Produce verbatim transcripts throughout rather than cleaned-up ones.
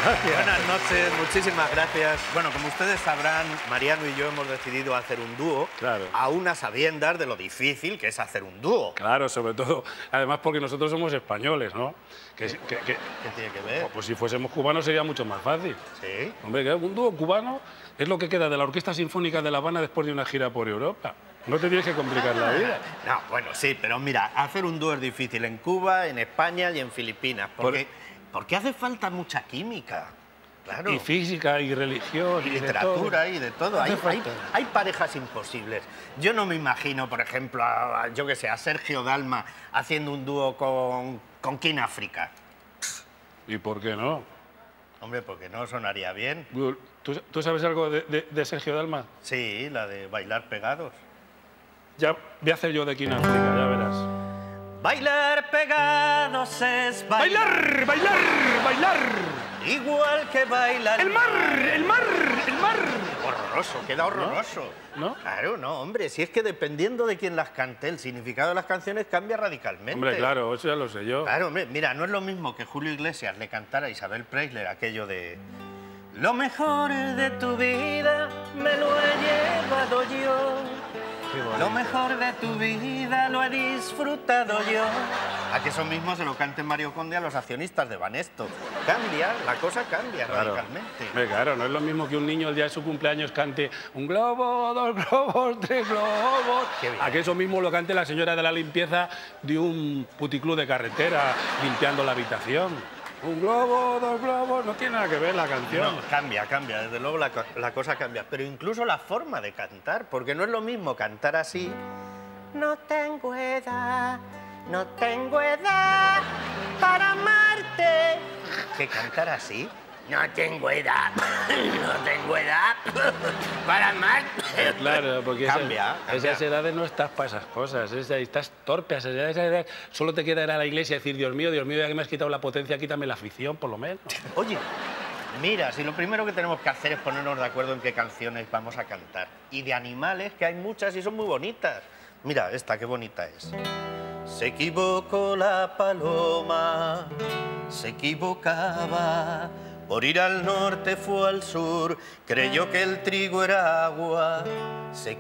gracias. Buenas noches, muchísimas gracias. Bueno, como ustedes sabrán, Mariano y yo hemos decidido hacer un dúo, claro, a unas sabiendas de lo difícil que es hacer un dúo. Claro, sobre todo, además porque nosotros somos españoles, ¿no? Que, ¿Qué, que, que, ¿Qué tiene que ver? Pues si fuésemos cubanos sería mucho más fácil. Sí. Hombre, que un dúo cubano es lo que queda de la Orquesta Sinfónica de La Habana después de una gira por Europa. No te tienes que complicar la vida. No, bueno, sí, pero mira, hacer un dúo es difícil en Cuba, en España y en Filipinas, porque, por... porque hace falta mucha química. Claro. Y física, y religión, y, y literatura, de y de todo. Hay, hay, hay parejas imposibles. Yo no me imagino, por ejemplo, a, a, yo qué sé, a Sergio Dalma haciendo un dúo con, con King África. ¿Y por qué no? Hombre, porque no sonaría bien. ¿Tú, tú sabes algo de, de, de Sergio Dalma? Sí, la de Bailar Pegados. Ya voy a hacer yo de King África, ya verás. Bailar pegados es bailar. ¡Bailar, bailar, bailar! Igual que baila el, el mar, el mar, el mar. Horroroso, queda horroroso. ¿No? ¿No? Claro, no, hombre, si es que dependiendo de quién las cante, el significado de las canciones cambia radicalmente. Hombre, claro, eso ya lo sé yo. Claro, hombre, mira, no es lo mismo que Julio Iglesias le cantara a Isabel Preisler aquello de... Lo mejor de tu vida me lo he llevado yo. Lo mejor de tu vida lo he disfrutado yo. A que eso mismo se lo cante Mario Conde a los accionistas de Banesto. Cambia, la cosa cambia claro. radicalmente. Me, claro, no es lo mismo que un niño el día de su cumpleaños cante un globo, dos globos, tres globos. A que eso mismo lo cante la señora de la limpieza de un puticlub de carretera limpiando la habitación. Un globo, dos globos, no tiene nada que ver la canción. No, cambia, cambia, desde luego la, la cosa cambia. Pero incluso la forma de cantar, porque no es lo mismo cantar así. No tengo edad, no tengo edad para amarte. Que cantar así. No tengo edad, no tengo edad para amarte. Claro, porque cambia, esa, cambia. esas edades no estás para esas cosas, esa, estás torpe a esas edades, esas edades. Solo te queda ir a la iglesia y decir, Dios mío, Dios mío, ya que me has quitado la potencia, quítame la afición, por lo menos. Oye, mira, si lo primero que tenemos que hacer es ponernos de acuerdo en qué canciones vamos a cantar. Y de animales, que hay muchas y son muy bonitas. Mira, esta, qué bonita es. Se equivocó la paloma, se equivocaba. Por ir al norte fue al sur, creyó que el trigo era agua, se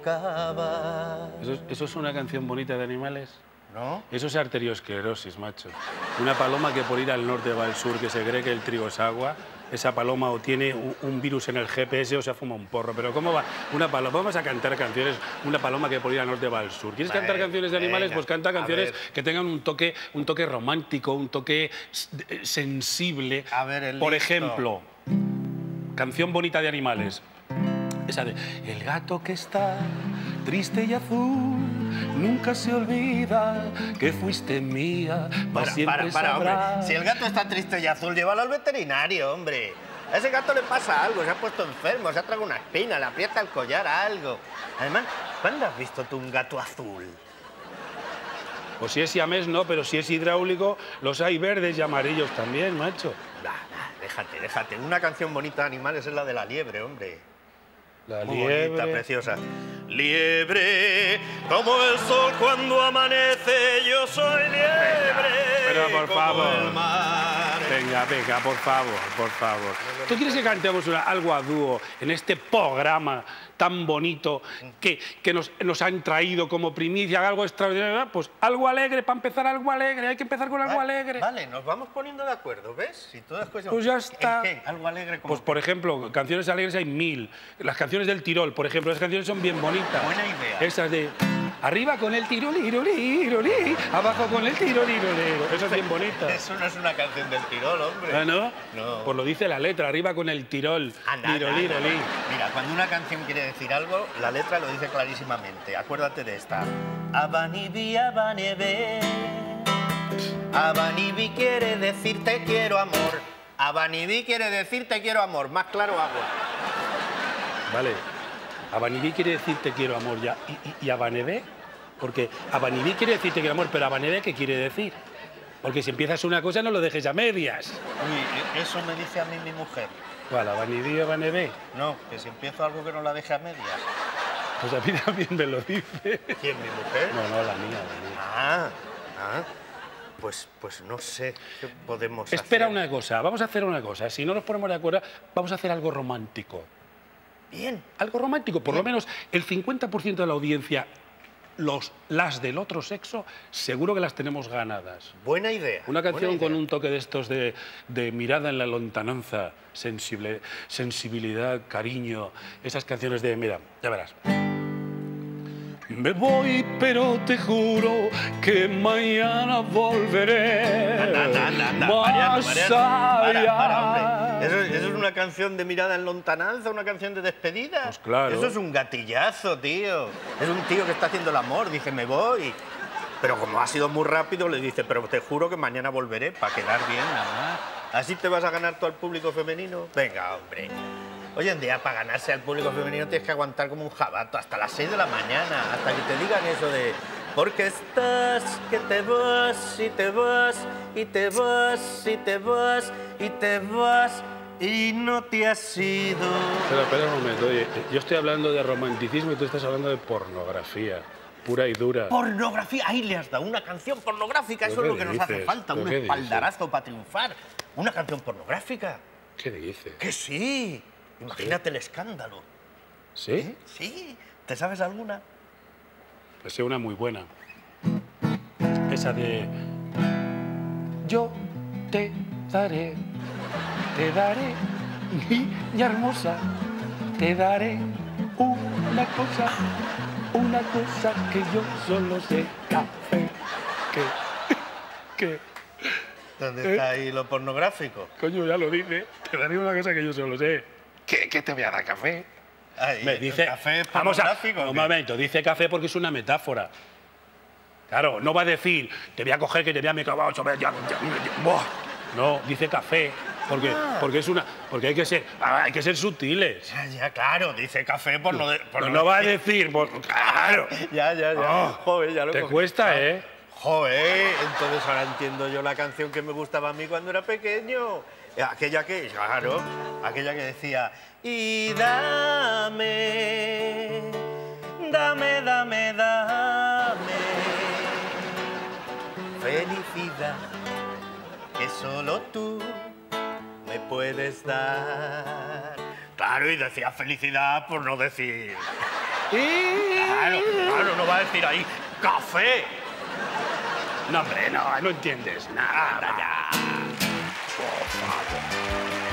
equivocaba. ¿Eso, eso es una canción bonita de animales? ¿No? Eso es arteriosclerosis, macho. Una paloma que por ir al norte va al sur, que se cree que el trigo es agua, esa paloma o tiene un, un virus en el G P S o se fuma un porro. Pero ¿cómo va? Una paloma, vamos a cantar canciones, una paloma que por ir al norte va al sur. ¿Quieres Vale, cantar canciones de animales? venga, Pues canta canciones ver. que tengan un toque, un toque romántico, un toque sensible. A ver, el Por listo. ejemplo, canción bonita de animales. Esa de... El gato que está triste y azul nunca se olvida que fuiste mía, mas Para, siempre para, para, sabrá... hombre. Si el gato está triste y azul, llévalo al veterinario, hombre. A ese gato le pasa algo, se ha puesto enfermo, se ha tragado una espina, le aprieta el collar a algo. Además, ¿cuándo has visto tú un gato azul? Pues si es siamés, no, pero si es hidráulico, los hay verdes y amarillos también, macho. Nah, nah, déjate, déjate. Una canción bonita de animales es la de la liebre, hombre. La Muy liebre... bonita, preciosa. Liebre, como el sol cuando amanece, yo soy liebre. Pero por como favor. el mar. Venga, venga, por favor, por favor. ¿Tú quieres que cantemos una, algo a dúo en este programa tan bonito que, que nos, nos han traído como primicia, algo extraordinario? Pues algo alegre, para empezar algo alegre. Hay que empezar con algo Vale, alegre. Vale, nos vamos poniendo de acuerdo, ¿ves? Si todas cuestión... Pues ya está. ¿En qué? Algo alegre como... Pues, por ejemplo, canciones alegres hay mil. Las canciones del Tirol, por ejemplo, esas canciones son bien bonitas. Buena idea. Esas de... Arriba con el tirolirolirolí, abajo con el tirolirolero. Eso es bien bonita. Eso no es una canción del Tirol, hombre. ¿Ah, no? No. Pues lo dice la letra, arriba con el tirol. Anda, anda, Lirolirolí. anda. Mira, cuando una canción quiere decir algo, la letra lo dice clarísimamente. Acuérdate de esta. Abanibi, abanebe. Abanibi quiere decir te quiero amor. Abanibi quiere decir te quiero amor. Más claro hago. Vale. Abanibí quiere decir te quiero amor ya. ¿Y, y, y abanebé? Porque abanibí quiere decir te quiero amor, pero abanebé ¿qué quiere decir? Porque si empiezas una cosa no lo dejes a medias. Uy, eso me dice a mí mi mujer. ¿Cuál? ¿Abanibí o abanebé? No, que si empiezo algo que no la deje a medias. Pues a mí también me lo dice. ¿Quién, mi mujer? No, no, la mía, la mía. Ah, ah. Pues, pues no sé qué podemos Espera hacer. una cosa, vamos a hacer una cosa. Si no nos ponemos de acuerdo, vamos a hacer algo romántico. Bien. Algo romántico, por Bien. lo menos el cincuenta por ciento de la audiencia, los, las del otro sexo, seguro que las tenemos ganadas. Buena idea. Una canción buena idea. con un toque de estos de, de mirada en la lontananza, sensible, sensibilidad, cariño, esas canciones de, mira, ya verás. Me voy, pero te juro que mañana volveré. Anda, anda, anda, anda. Más Mariano, Mariano. Para, allá. para, hombre. ¿Eso, ¿Eso es una canción de mirada en lontananza, una canción de despedida? Pues claro. Eso es un gatillazo, tío. Es un tío que está haciendo el amor, dice, me voy. Pero como ha sido muy rápido, le dice, pero te juro que mañana volveré para quedar bien, nada más. ¿Así te vas a ganar tú al público femenino? Venga, hombre. Hoy en día, para ganarse al público femenino tienes que aguantar como un jabato hasta las seis de la mañana, hasta que te digan eso de porque estás, que te vas, y te vas, y te vas, y te vas, y te vas, y no te has ido. Espera, espera un momento, oye, yo estoy hablando de romanticismo y tú estás hablando de pornografía, pura y dura. Pornografía, ahí le has dado una canción pornográfica, eso es lo que nos hace dices? falta, un ¿Pero qué espaldarazo para triunfar. Una canción pornográfica. ¿Qué dices? Que sí, imagínate el escándalo. ¿Sí? ¿Eh? Sí, ¿te sabes alguna? Pues sé una muy buena. Esa de... Yo te daré, te daré, niña hermosa, te daré una cosa, una cosa que yo solo sé, café, que, que, ¿Dónde ¿Eh? está ahí lo pornográfico? coño, ya lo dice, te daré una cosa que yo solo sé. ¿Qué, qué te voy a dar, café? Ahí, Me dice, ¿el café es vamos a, pornográfico? o un qué? momento, dice café porque es una metáfora. Claro, no va a decir, te voy a coger que te voy a me cagar, ya, ya, ya, buah. No, dice café, porque, Ah. porque es una, porque hay que ser, hay que ser sutiles. Ya, ya, claro, dice café por no... De, por No, no no va a decir, pues, claro. Ya, ya, ya. Oh, Joder, ya lo te cogí. cuesta, ¿eh? Joder, entonces ahora entiendo yo la canción que me gustaba a mí cuando era pequeño. Aquella que, claro, aquella que decía y dame, dame, dame, dame felicidad que solo tú me puedes dar. Claro, y decía felicidad por no decir... Claro, claro, no va a decir ahí café. No, hombre, no, no entiendes nada. Ahora ya. Por favor.